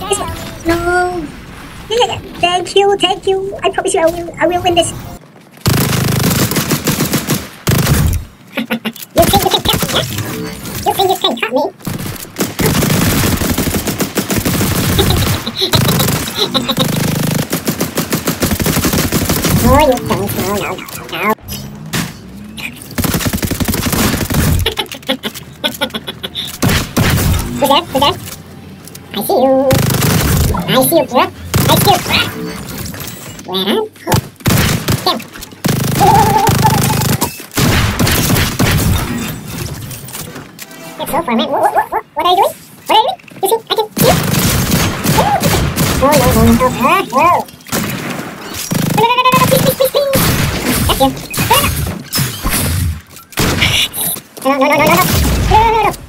No. Thank you. I promise you I will win this. You think you can cut me, yeah? You think you can cut me? No, you don't. No. Who's there? I see you, bro. I see you, bro. Where am I? Damn. It's so far, man. What are you doing? You think I can see you? No. Whoa. No, please. That's you. No.